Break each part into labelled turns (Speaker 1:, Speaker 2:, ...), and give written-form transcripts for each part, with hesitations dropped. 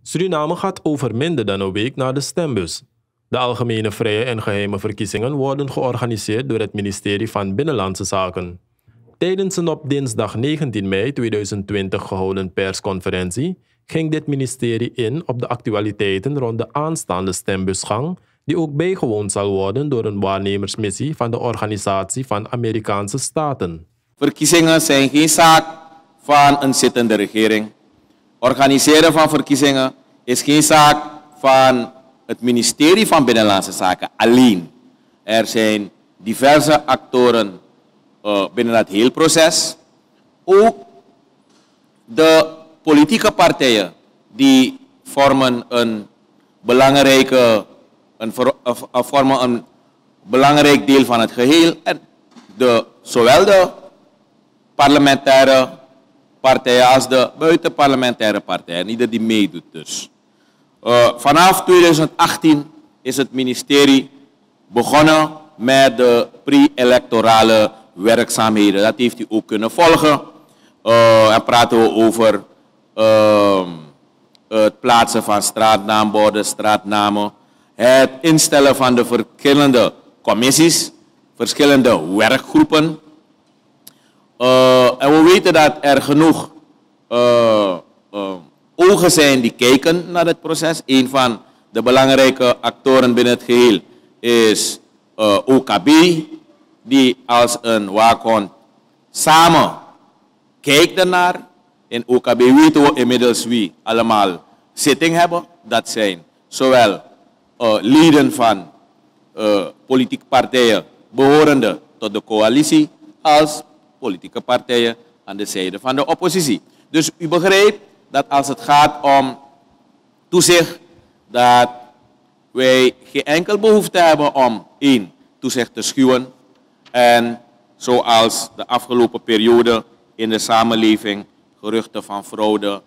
Speaker 1: Suriname gaat over minder dan een week naar de stembus. De algemene vrije en geheime verkiezingen worden georganiseerd door het ministerie van Binnenlandse Zaken. Tijdens een op dinsdag 19 mei 2020 gehouden persconferentie ging dit ministerie in op de actualiteiten rond de aanstaande stembusgang, die ook bijgewoond zal worden door een waarnemersmissie van de Organisatie van Amerikaanse Staten.
Speaker 2: Verkiezingen zijn geen zaak van een zittende regering. Organiseren van verkiezingen is geen zaak van het ministerie van Binnenlandse Zaken alleen. Er zijn diverse actoren binnen dat hele proces. Ook de politieke partijen die vormen een belangrijk deel van het geheel. En zowel de parlementaire partijen als de buitenparlementaire partijen, ieder die meedoet dus. Vanaf 2018 is het ministerie begonnen met de pre-electorale werkzaamheden. Dat heeft u ook kunnen volgen. En praten we over het plaatsen van straatnaamborden, straatnamen, het instellen van de verschillende commissies, verschillende werkgroepen. En we weten dat er genoeg ogen zijn die kijken naar het proces. Een van de belangrijke actoren binnen het geheel is OKB, die als een waakhond samen kijkt ernaar. In OKB weten we inmiddels wie allemaal zitting hebben. Dat zijn zowel leden van politieke partijen behorende tot de coalitie als politieke partijen aan de zijde van de oppositie. Dus u begrijpt dat als het gaat om toezicht, dat wij geen enkel behoefte hebben om toezicht te schuwen. En zoals de afgelopen periode in de samenleving geruchten van fraude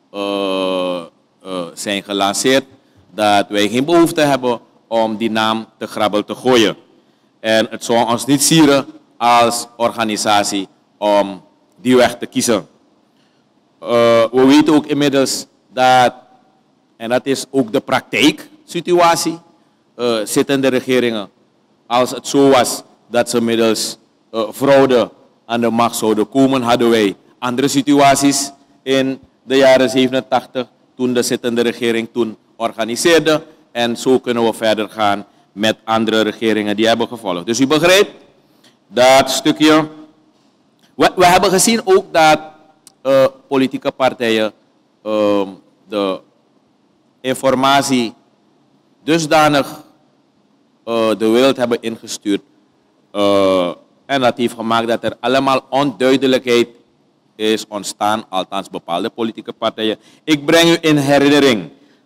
Speaker 2: zijn gelanceerd, dat wij geen behoefte hebben om die naam te grabbel te gooien. En het zou ons niet sieren als organisatie om die weg te kiezen. We weten ook inmiddels dat, en dat is ook de praktijksituatie, zittende regeringen, als het zo was dat ze middels fraude aan de macht zouden komen, hadden wij andere situaties in de jaren 87, toen de zittende regering toen organiseerde. En zo kunnen we verder gaan met andere regeringen die hebben gevolgd. Dus u begrijpt dat stukje. We hebben gezien ook dat politieke partijen de informatie dusdanig de wereld hebben ingestuurd. En dat heeft gemaakt dat er allemaal onduidelijkheid is ontstaan, althans bepaalde politieke partijen. Ik breng u in herinnering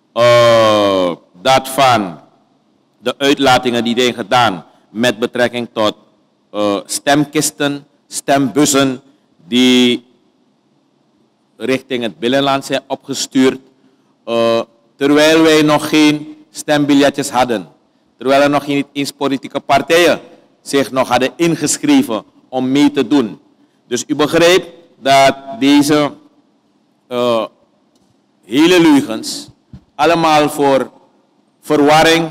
Speaker 2: dat van de uitlatingen die zijn gedaan met betrekking tot stemkisten, stembussen die richting het binnenland zijn opgestuurd, terwijl wij nog geen stembiljetjes hadden. Terwijl er nog niet eens politieke partijen zich nog hadden ingeschreven om mee te doen. Dus u begrijpt dat deze hele leugens allemaal voor verwarring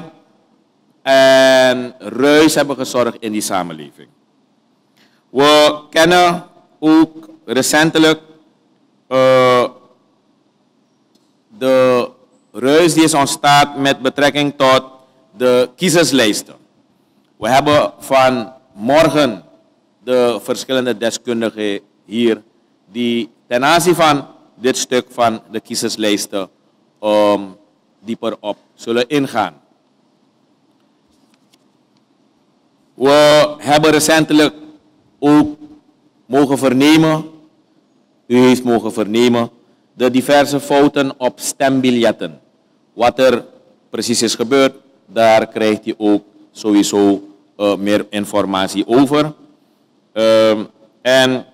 Speaker 2: en ruis hebben gezorgd in die samenleving. We kennen ook recentelijk de ruis die is ontstaan met betrekking tot de kiezerslijsten. We hebben vanmorgen de verschillende deskundigen hier die ten aanzien van dit stuk van de kiezerslijsten dieper op zullen ingaan. We hebben recentelijk ook mogen vernemen, u heeft mogen vernemen, de diverse fouten op stembiljetten. Wat er precies is gebeurd, daar krijgt u ook sowieso meer informatie over. En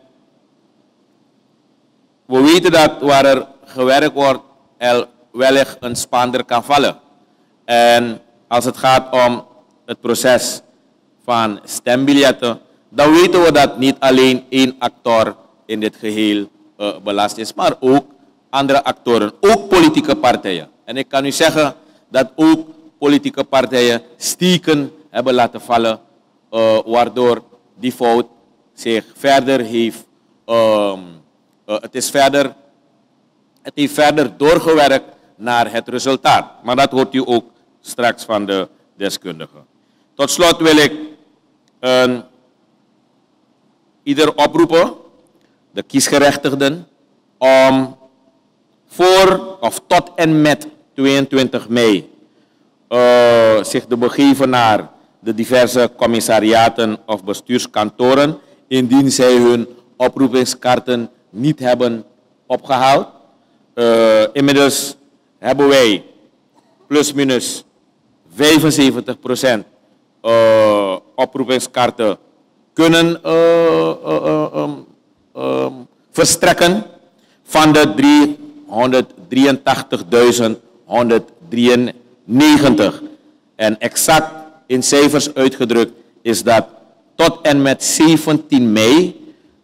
Speaker 2: we weten dat waar er gewerkt wordt, er wellicht een spaander kan vallen. En als het gaat om het proces van stembiljetten, dan weten we dat niet alleen één actor in dit geheel belast is, maar ook andere actoren, ook politieke partijen. En ik kan u zeggen dat ook politieke partijen steken hebben laten vallen, waardoor die fout zich verder heeft, het heeft verder doorgewerkt naar het resultaat. Maar dat hoort u ook straks van de deskundigen. Tot slot wil ik ieder oproepen, de kiesgerechtigden, om voor of tot en met 22 mei zich te begeven naar de diverse commissariaten of bestuurskantoren indien zij hun oproepingskaarten niet hebben opgehaald. Inmiddels hebben wij plus minus 75% oproepingskaarten kunnen verstrekken van de 383.193. En exact in cijfers uitgedrukt is dat tot en met 17 mei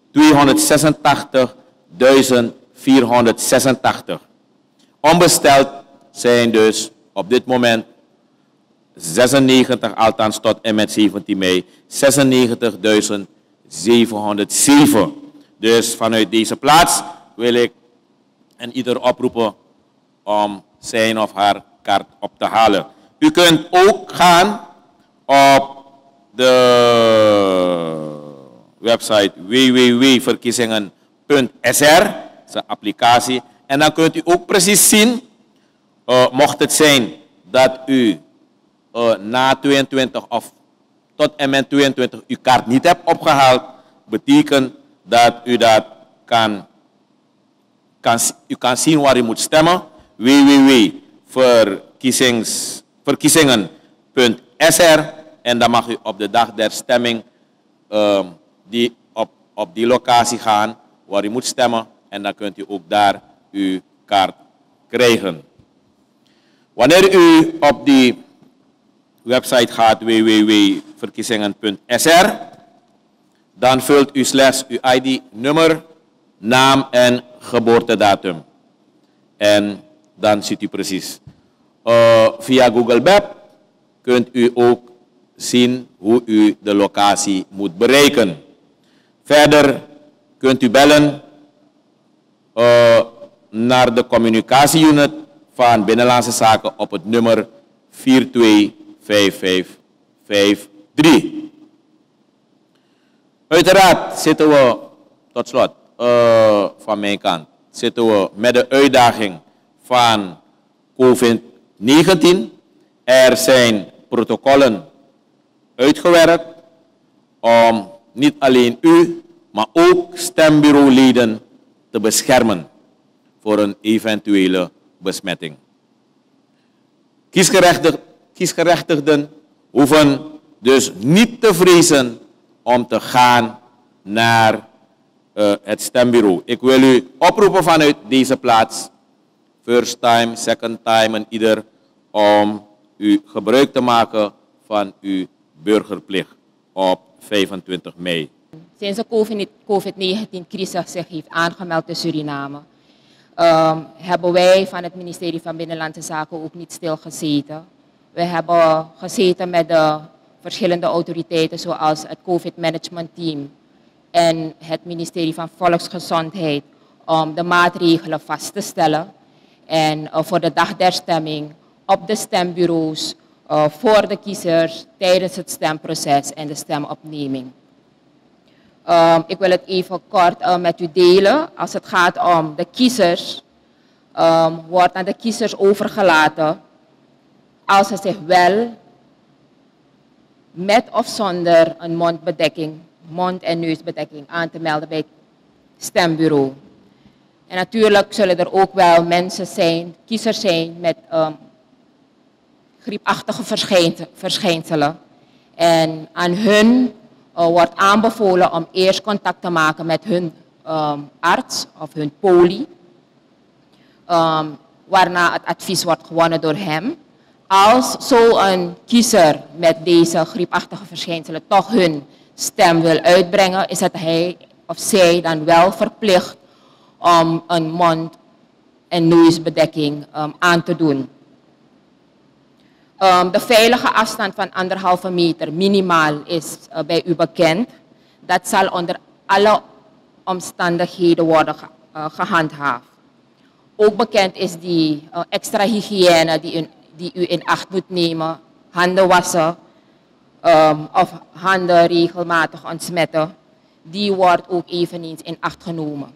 Speaker 2: 286.486. Onbesteld zijn dus op dit moment 96, althans tot en met 17 mei, 96.707. Dus vanuit deze plaats wil ik en ieder oproepen om zijn of haar kaart op te halen. U kunt ook gaan op de website www.verkiezingen.sr, zijn applicatie. En dan kunt u ook precies zien, mocht het zijn dat u na 22 of tot en met 22 uw kaart niet hebt opgehaald, betekent dat u dat u kan zien waar u moet stemmen. www.verkiezingen.sr en dan mag u op de dag der stemming op die locatie gaan waar u moet stemmen en dan kunt u ook daar uw kaart krijgen. Wanneer u op die website gaat www.verkiezingen.sr, dan vult u slechts uw ID-nummer, naam en geboortedatum. En dan ziet u precies. Via Google Maps kunt u ook zien hoe u de locatie moet bereiken. Verder kunt u bellen naar de communicatieunit van Binnenlandse Zaken op het nummer 425553. Uiteraard zitten we, tot slot, van mijn kant, zitten we met de uitdaging van COVID-19. Er zijn protocollen uitgewerkt om niet alleen u, maar ook stembureauleden te beschermen voor een eventuele besmetting. Kiesgerechtigden hoeven dus niet te vrezen om te gaan naar het stembureau. Ik wil u oproepen vanuit deze plaats, first time, second time en ieder, om u gebruik te maken van uw burgerplicht op 25 mei.
Speaker 3: Sinds de COVID-19-crisis zich heeft aangemeld in Suriname, hebben wij van het ministerie van Binnenlandse Zaken ook niet stilgezeten. We hebben gezeten met de verschillende autoriteiten zoals het COVID-management team en het ministerie van Volksgezondheid om de maatregelen vast te stellen en voor de dag der stemming op de stembureaus, voor de kiezers tijdens het stemproces en de stemopneming. Ik wil het even kort met u delen. Als het gaat om de kiezers, wordt aan de kiezers overgelaten als ze zich wel met of zonder een mondbedekking, mond- en neusbedekking aan te melden bij het stembureau. En natuurlijk zullen er ook wel mensen zijn, kiezers zijn met griepachtige verschijnselen. En aan hun wordt aanbevolen om eerst contact te maken met hun arts of hun poli. Waarna het advies wordt gewonnen door hem. Als zo'n kiezer met deze griepachtige verschijnselen toch hun stem wil uitbrengen, is het hij of zij dan wel verplicht om een mond- en neusbedekking aan te doen. De veilige afstand van 1,5 meter minimaal is bij u bekend. Dat zal onder alle omstandigheden worden gehandhaafd. Ook bekend is die extra hygiëne die u in acht moet nemen. Handen wassen of handen regelmatig ontsmetten. Die wordt ook eveneens in acht genomen.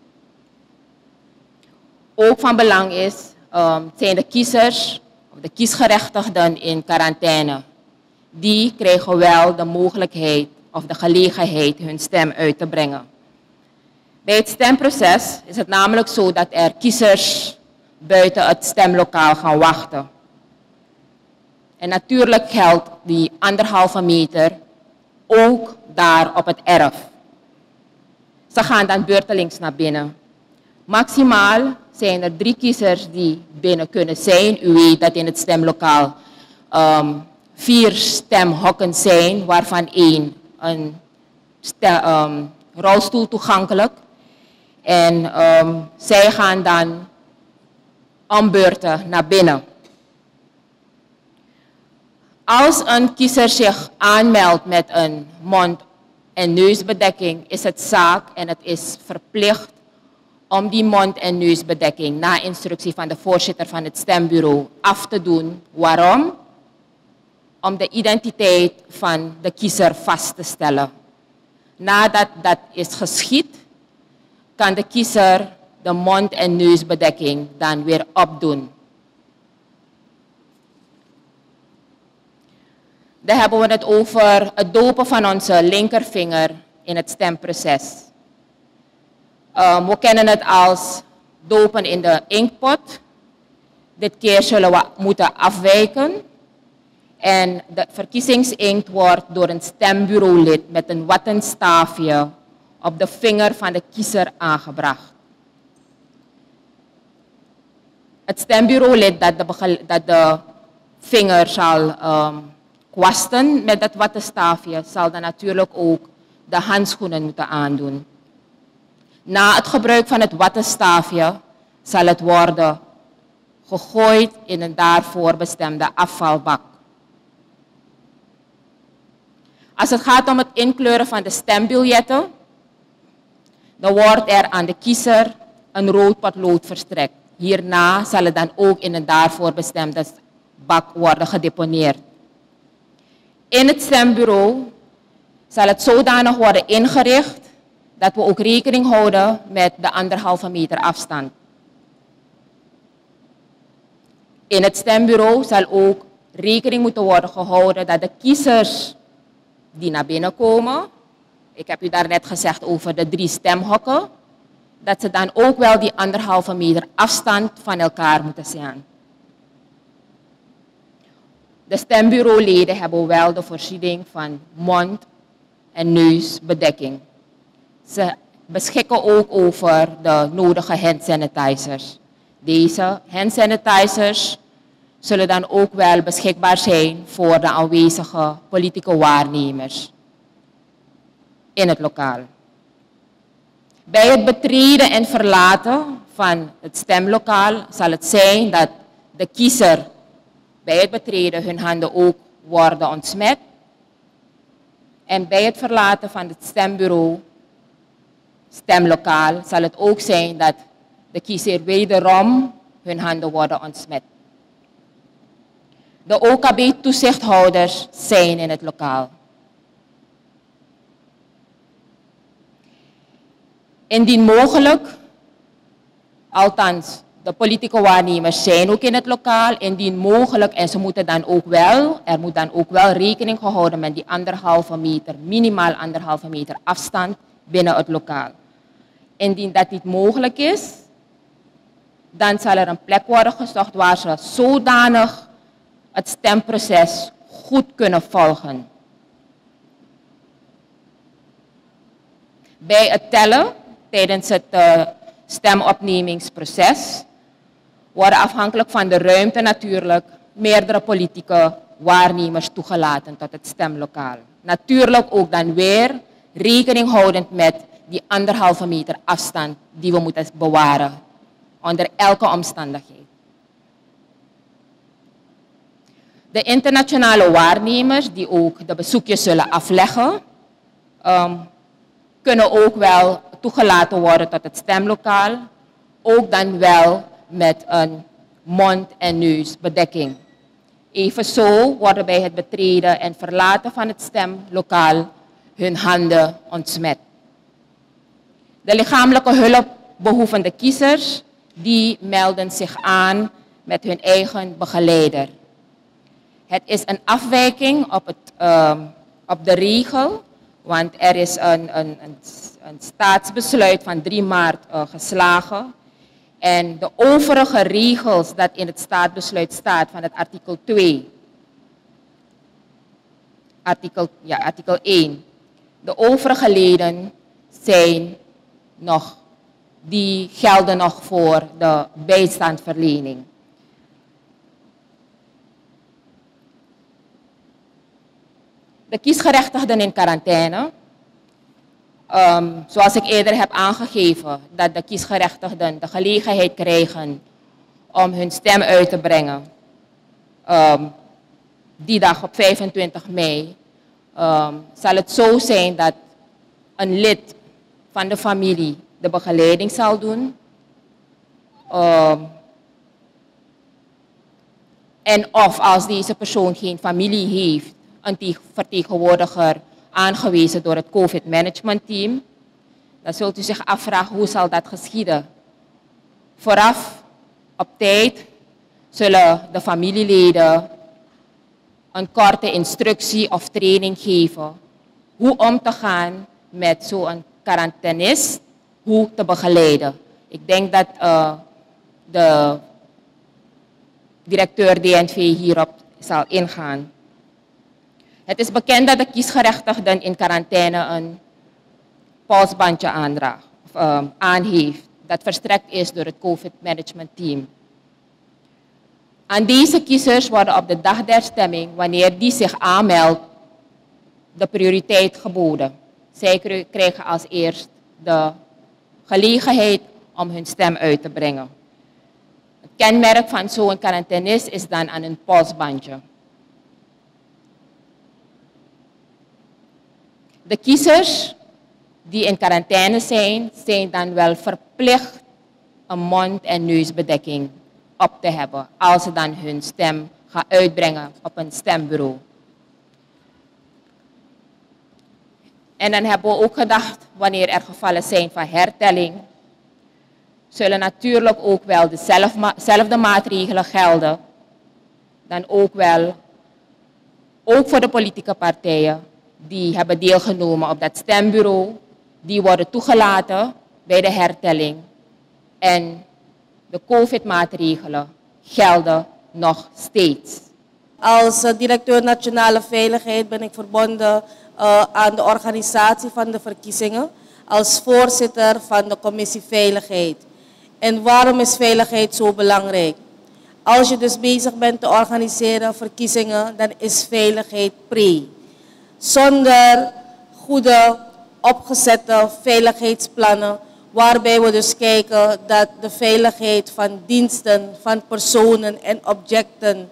Speaker 3: Ook van belang zijn de kiezers, of de kiesgerechtigden in quarantaine. Die krijgen wel de mogelijkheid of de gelegenheid hun stem uit te brengen. Bij het stemproces is het namelijk zo dat er kiezers buiten het stemlokaal gaan wachten. En natuurlijk geldt die 1,5 meter ook daar op het erf. Ze gaan dan beurtelings naar binnen. Maximaal zijn er 3 kiezers die binnen kunnen zijn. U weet dat in het stemlokaal 4 stemhokken zijn, waarvan 1 een rolstoel toegankelijk. En zij gaan dan om beurten naar binnen. Als een kiezer zich aanmeldt met een mond- en neusbedekking, is het zaak en het is verplicht om die mond- en neusbedekking na instructie van de voorzitter van het stembureau af te doen. Waarom? Om de identiteit van de kiezer vast te stellen. Nadat dat is geschied, kan de kiezer de mond- en neusbedekking dan weer opdoen. Dan hebben we het over het dopen van onze linkervinger in het stemproces. We kennen het als dopen in de inkpot. Dit keer zullen we moeten afwijken. En de verkiezingsinkt wordt door een stembureaulid met een wattenstaafje op de vinger van de kiezer aangebracht. Het stembureaulid dat de vinger zal kwasten met dat wattenstaafje zal dan natuurlijk ook de handschoenen moeten aandoen. Na het gebruik van het wattenstaafje zal het worden gegooid in een daarvoor bestemde afvalbak. Als het gaat om het inkleuren van de stembiljetten, dan wordt er aan de kiezer een rood potlood verstrekt. Hierna zal het dan ook in een daarvoor bestemde bak worden gedeponeerd. In het stembureau zal het zodanig worden ingericht dat we ook rekening houden met de 1,5 meter afstand. In het stembureau zal ook rekening moeten worden gehouden dat de kiezers die naar binnen komen, ik heb u daarnet gezegd over de 3 stemhokken, dat ze dan ook wel die 1,5 meter afstand van elkaar moeten zijn. De stembureauleden hebben wel de voorziening van mond- en neusbedekking. Ze beschikken ook over de nodige handsanitizers. Deze handsanitizers zullen dan ook wel beschikbaar zijn voor de aanwezige politieke waarnemers in het lokaal. Bij het betreden en verlaten van het stemlokaal zal het zijn dat de kiezer bij het betreden hun handen ook worden ontsmet. En bij het verlaten van het stembureau, stemlokaal, zal het ook zijn dat de kiezer wederom hun handen worden ontsmet. De OKB-toezichthouders zijn in het lokaal. Indien mogelijk, althans de politieke waarnemers zijn ook in het lokaal, indien mogelijk, en ze moeten dan ook wel, er moet dan ook wel rekening gehouden met die 1,5 meter, minimaal 1,5 meter afstand binnen het lokaal. Indien dat niet mogelijk is, dan zal er een plek worden gezocht waar ze zodanig het stemproces goed kunnen volgen. Bij het tellen tijdens het stemopnemingsproces worden afhankelijk van de ruimte natuurlijk meerdere politieke waarnemers toegelaten tot het stemlokaal. Natuurlijk ook dan weer rekening houdend met die 1,5 meter afstand die we moeten bewaren onder elke omstandigheid. De internationale waarnemers die ook de bezoekjes zullen afleggen, kunnen ook wel toegelaten worden tot het stemlokaal, ook dan wel met een mond- en neusbedekking. Evenzo worden bij het betreden en verlaten van het stemlokaal hun handen ontsmet. De lichamelijke hulp behoevende kiezers die melden zich aan met hun eigen begeleider. Het is een afwijking op de regel, want er is een staatsbesluit van 3 maart geslagen. En de overige regels dat in het staatsbesluit staat van het artikel 2, artikel 1. De overige leden die gelden nog voor de bijstandverlening. De kiesgerechtigden in quarantaine. Zoals ik eerder heb aangegeven, dat de kiesgerechtigden de gelegenheid krijgen om hun stem uit te brengen. Die dag op 25 mei zal het zo zijn dat een lid van de familie de begeleiding zal doen. En of als deze persoon geen familie heeft, een vertegenwoordiger aangewezen door het COVID Management Team. Dan zult u zich afvragen hoe zal dat geschieden. Vooraf, op tijd, zullen de familieleden een korte instructie of training geven hoe om te gaan met zo'n quarantainist, hoe te begeleiden. Ik denk dat de directeur DNV hierop zal ingaan. Het is bekend dat de kiesgerechtigden in quarantaine een polsbandje aan heeft, dat verstrekt is door het COVID Management Team. Aan deze kiezers worden op de dag der stemming, wanneer die zich aanmeldt, de prioriteit geboden. Zij krijgen als eerst de gelegenheid om hun stem uit te brengen. Het kenmerk van zo'n quarantainist is dan aan een polsbandje. De kiezers die in quarantaine zijn dan wel verplicht een mond- en neusbedekking op te hebben als ze dan hun stem gaan uitbrengen op een stembureau. En dan hebben we ook gedacht, wanneer er gevallen zijn van hertelling, zullen natuurlijk ook wel dezelfde maatregelen gelden, dan ook voor de politieke partijen die hebben deelgenomen op dat stembureau, die worden toegelaten bij de hertelling. En de COVID-maatregelen gelden nog steeds.
Speaker 4: Als directeur Nationale Veiligheid ben ik verbonden aan de organisatie van de verkiezingen als voorzitter van de Commissie Veiligheid. En waarom is veiligheid zo belangrijk? Als je dus bezig bent te organiseren verkiezingen, dan is veiligheid pre. Zonder goede opgezette veiligheidsplannen, waarbij we dus kijken dat de veiligheid van diensten, van personen en objecten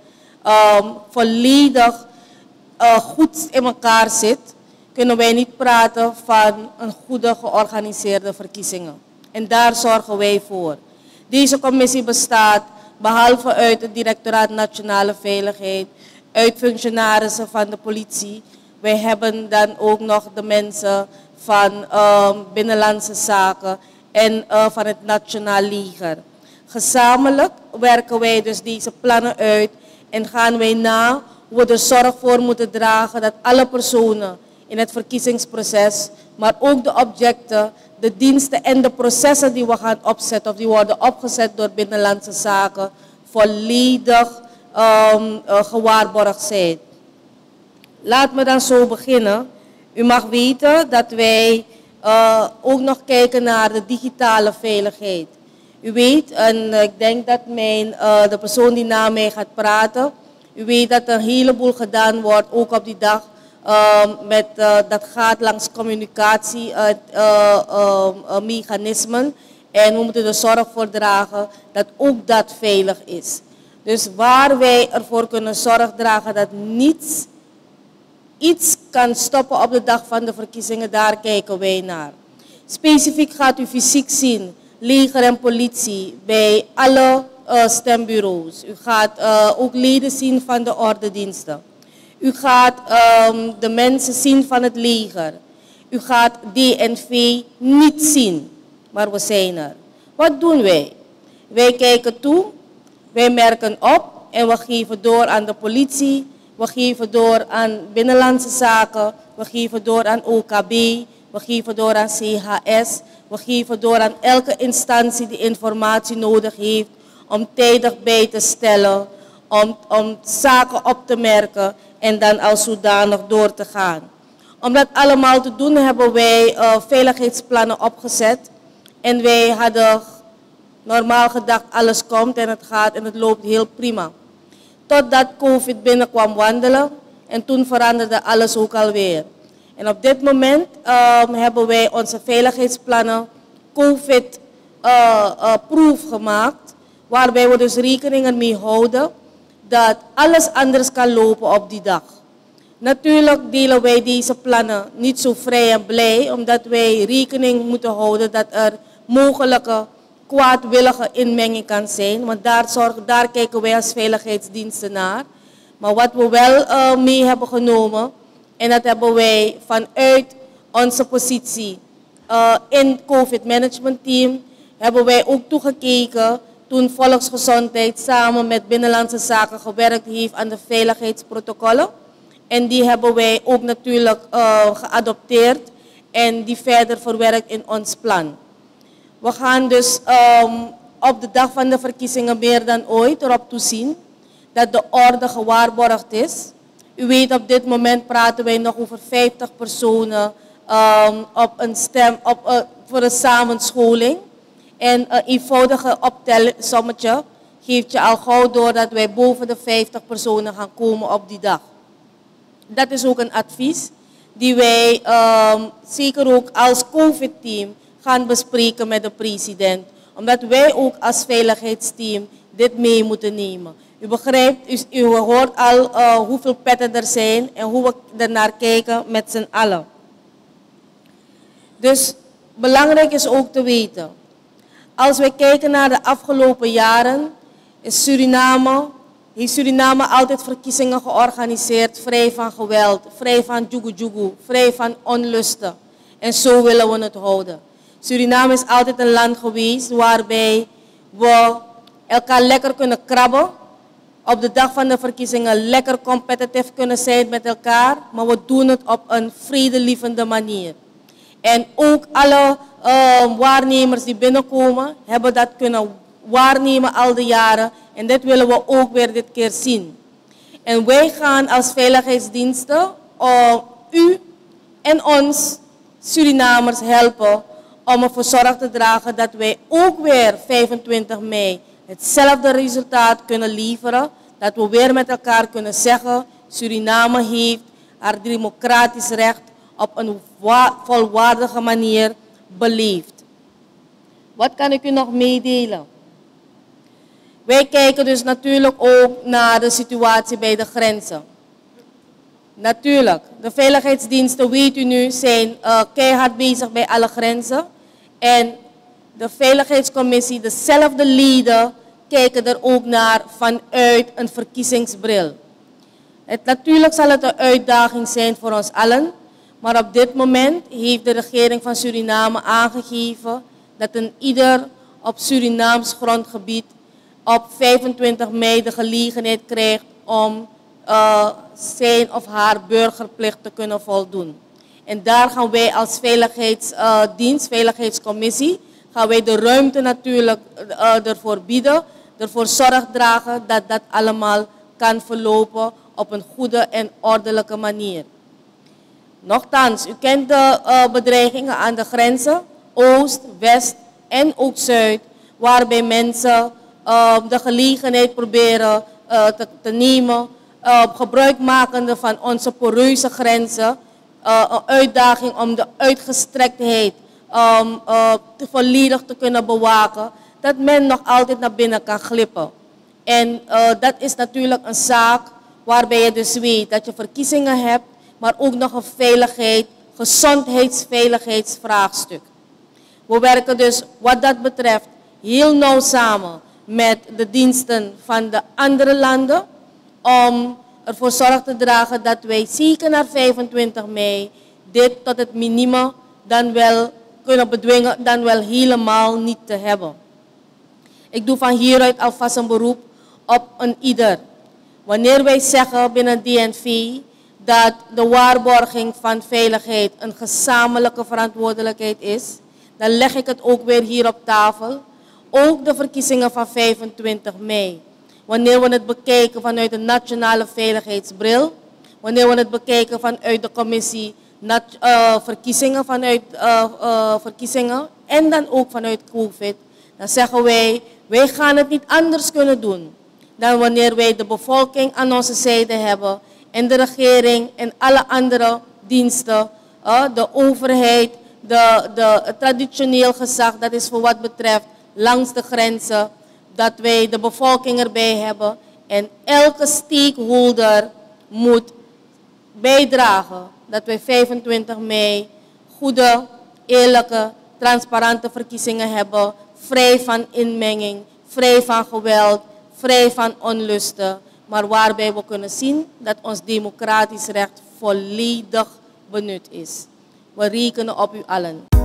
Speaker 4: volledig goed in elkaar zit, kunnen wij niet praten van een goede georganiseerde verkiezingen. En daar zorgen wij voor. Deze commissie bestaat behalve uit het Directoraat Nationale Veiligheid, uit functionarissen van de politie. Wij hebben dan ook nog de mensen van Binnenlandse Zaken en van het Nationaal Leger. Gezamenlijk werken wij dus deze plannen uit en gaan wij na hoe we er zorg voor moeten dragen dat alle personen in het verkiezingsproces, maar ook de objecten, de diensten en de processen die we gaan opzetten of die worden opgezet door Binnenlandse Zaken, volledig gewaarborgd zijn. Laat me dan zo beginnen. U mag weten dat wij ook nog kijken naar de digitale veiligheid. U weet, en ik denk dat de persoon die na mij gaat praten, u weet dat er een heleboel gedaan wordt, ook op die dag, dat gaat langs communicatiemechanismen. En we moeten er zorg voor dragen dat ook dat veilig is. Dus waar wij ervoor kunnen zorg dragen dat niets iets kan stoppen op de dag van de verkiezingen, daar kijken wij naar. Specifiek gaat u fysiek zien, leger en politie, bij alle stembureaus. U gaat ook leden zien van de ordendiensten. U gaat de mensen zien van het leger. U gaat DNV niet zien, maar we zijn er. Wat doen wij? Wij kijken toe, wij merken op en we geven door aan de politie, we geven door aan Binnenlandse Zaken, we geven door aan OKB, we geven door aan CHS, we geven door aan elke instantie die informatie nodig heeft om tijdig bij te stellen, om zaken op te merken en dan als zodanig door te gaan. Om dat allemaal te doen hebben wij veiligheidsplannen opgezet en wij hadden normaal gedacht alles komt en het gaat en het loopt heel prima. Totdat COVID binnenkwam wandelen en toen veranderde alles ook alweer. En op dit moment hebben wij onze veiligheidsplannen COVID-proof gemaakt, waarbij we dus rekening ermee houden dat alles anders kan lopen op die dag. Natuurlijk delen wij deze plannen niet zo vrij en blij, omdat wij rekening moeten houden dat er mogelijke kwaadwillige inmenging kan zijn, want daar kijken wij als veiligheidsdiensten naar. Maar wat we wel mee hebben genomen, en dat hebben wij vanuit onze positie in het COVID Management Team, hebben wij ook toegekeken toen Volksgezondheid samen met Binnenlandse Zaken gewerkt heeft aan de veiligheidsprotocollen. En die hebben wij ook natuurlijk geadopteerd en die verder verwerkt in ons plan. We gaan dus op de dag van de verkiezingen meer dan ooit erop toezien dat de orde gewaarborgd is. U weet, op dit moment praten wij nog over 50 personen voor een samenscholing. En een eenvoudige optelsommetje geeft je al gauw door dat wij boven de 50 personen gaan komen op die dag. Dat is ook een advies die wij zeker ook als COVID-team gaan bespreken met de president. Omdat wij ook als veiligheidsteam dit mee moeten nemen. U begrijpt, u hoort al hoeveel petten er zijn en hoe we ernaar kijken met z'n allen. Dus belangrijk is ook te weten, als we kijken naar de afgelopen jaren, heeft Suriname altijd verkiezingen georganiseerd, vrij van geweld, vrij van jugu-jugu, vrij van onlusten. En zo willen we het houden. Suriname is altijd een land geweest waarbij we elkaar lekker kunnen krabben. Op de dag van de verkiezingen lekker competitief kunnen zijn met elkaar. Maar we doen het op een vredelievende manier. En ook alle waarnemers die binnenkomen hebben dat kunnen waarnemen al die jaren. En dit willen we ook weer dit keer zien. En wij gaan als veiligheidsdiensten u en ons Surinamers helpen om ervoor zorg te dragen dat wij ook weer 25 mei hetzelfde resultaat kunnen leveren. Dat we weer met elkaar kunnen zeggen, Suriname heeft haar democratisch recht op een volwaardige manier beleefd. Wat kan ik u nog meedelen? Wij kijken dus natuurlijk ook naar de situatie bij de grenzen. Natuurlijk, de veiligheidsdiensten, weet u nu, zijn keihard bezig bij alle grenzen. En de Veiligheidscommissie, dezelfde leden, kijken er ook naar vanuit een verkiezingsbril. Natuurlijk zal het een uitdaging zijn voor ons allen. Maar op dit moment heeft de regering van Suriname aangegeven dat een ieder op Surinaams grondgebied op 25 mei de gelegenheid krijgt om zijn of haar burgerplicht te kunnen voldoen. En daar gaan wij als veiligheidsdienst, veiligheidscommissie, gaan wij de ruimte natuurlijk ervoor bieden, ervoor zorg dragen dat dat allemaal kan verlopen op een goede en ordelijke manier. Nochtans, u kent de bedreigingen aan de grenzen, Oost, West en ook Zuid, waarbij mensen de gelegenheid proberen te nemen, gebruikmakende van onze poreuze grenzen, een uitdaging om de uitgestrektheid volledig te kunnen bewaken, dat men nog altijd naar binnen kan glippen. En dat is natuurlijk een zaak waarbij je dus weet dat je verkiezingen hebt, maar ook nog een gezondheidsveiligheidsvraagstuk. We werken dus wat dat betreft heel nauw samen met de diensten van de andere landen om ervoor zorg te dragen dat wij zeker naar 25 mei dit tot het minimum dan wel kunnen bedwingen, dan wel helemaal niet te hebben. Ik doe van hieruit alvast een beroep op een ieder. Wanneer wij zeggen binnen DNV dat de waarborging van veiligheid een gezamenlijke verantwoordelijkheid is, dan leg ik het ook weer hier op tafel. Ook de verkiezingen van 25 mei. Wanneer we het bekijken vanuit de nationale veiligheidsbril, wanneer we het bekijken vanuit de commissie verkiezingen, verkiezingen en dan ook vanuit COVID, dan zeggen wij gaan het niet anders kunnen doen dan wanneer wij de bevolking aan onze zijde hebben en de regering en alle andere diensten, de overheid, het traditioneel gezag, dat is voor wat betreft langs de grenzen, dat wij de bevolking erbij hebben en elke stakeholder moet bijdragen dat wij 25 mei goede, eerlijke, transparante verkiezingen hebben, vrij van inmenging, vrij van geweld, vrij van onlusten, maar waarbij we kunnen zien dat ons democratisch recht volledig benut is. We rekenen op u allen.